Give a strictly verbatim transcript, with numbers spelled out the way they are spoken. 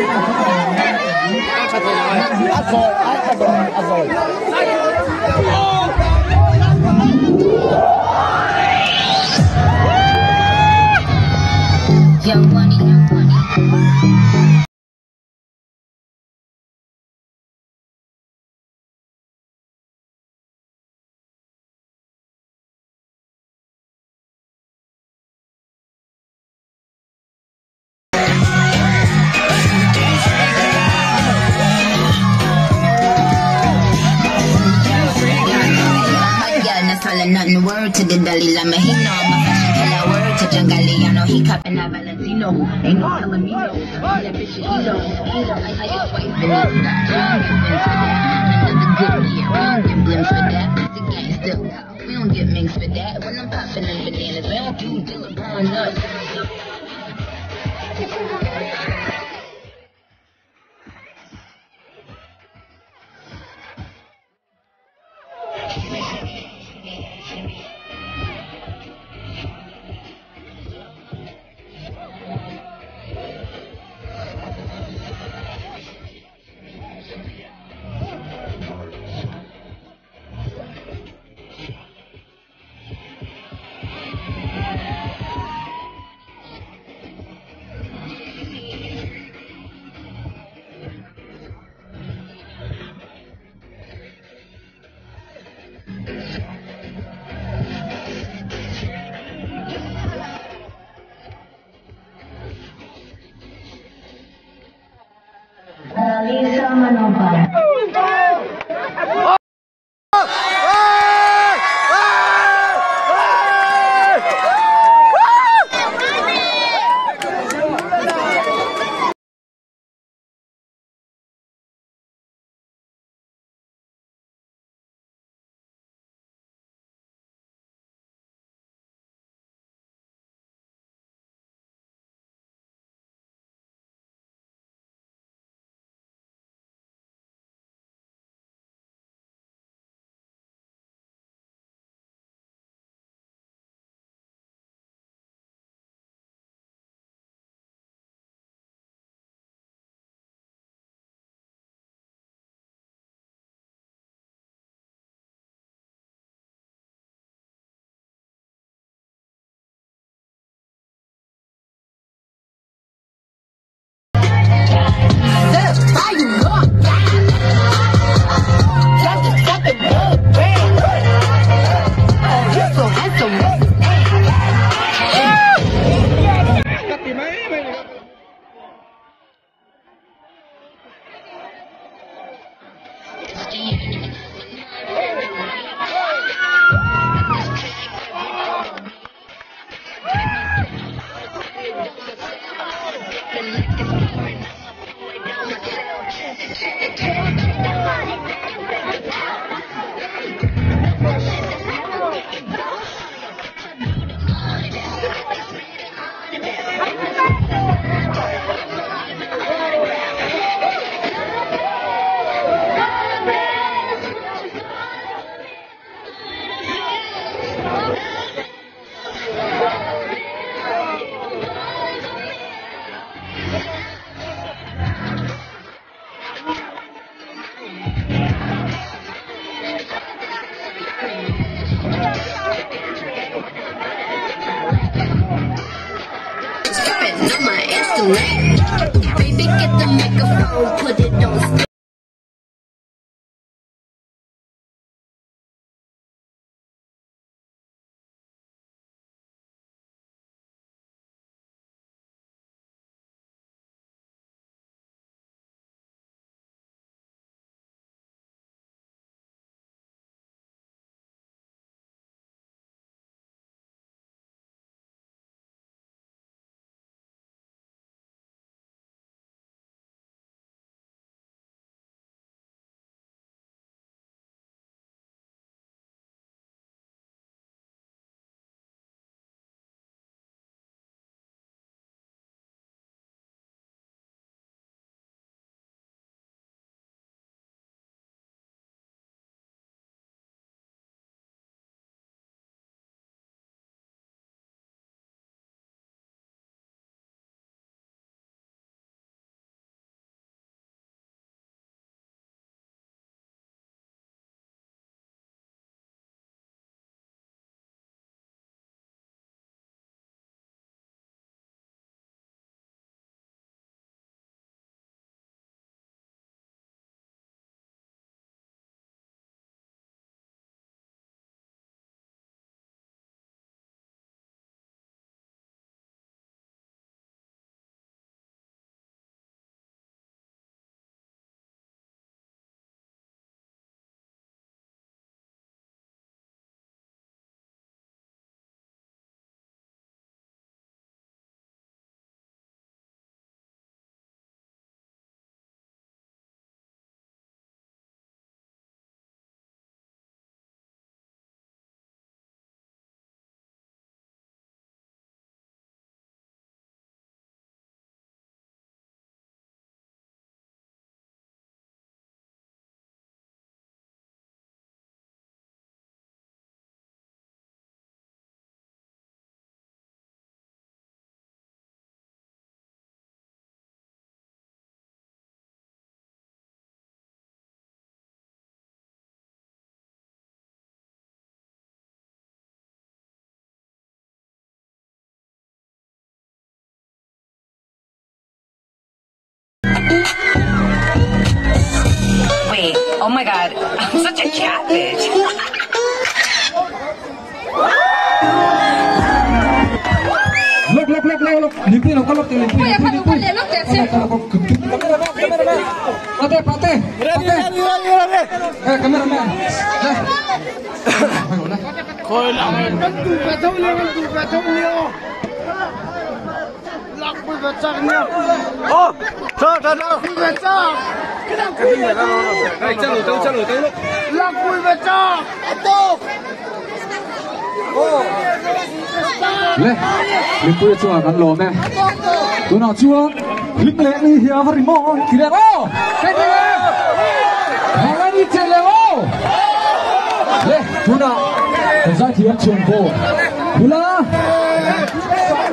阿rồi, à rồi, à rồi. Young money, young money. Nothing word to the Dalai Lama. He know I'm a fashion killer. Word to Jangaliano. He cupping that Valentino. Ain't no telling me no. That bitch a kilo. I how your wife been up. We don't get wins for that. Another good year. We don't get blimps for that. The gang still top. We don't get minks for that. When I'm popping them bananas, we don't do dealer growing up. Lisa Manoban. Baby, get the microphone, put it on. Oh my god, I'm such a catfish. Look, look, look, look, look. Limpuia, look, look, Limpuia. Pate, pate, pate. Eh, cameraman. Thôi làm cắt tủ cả thông liêu, cắt tủ cả thông liêu. Lạc bùi vật chắc nhiều. Ô, chờ, chờ, chờ. Bùi vật chắc. Cái nào cái gì vậy đó? Đây, chân lửa tông, chân lửa tông. Lạc bùi vật chắc. Tô. Ô. Le, Limpuia cuma kan lo me. Tu nak cua, Limpuia ni hiya harimau. Kira oh, kira. Hangan ni celemo. Le, tu nak. Saya tidak jumpa. Pula.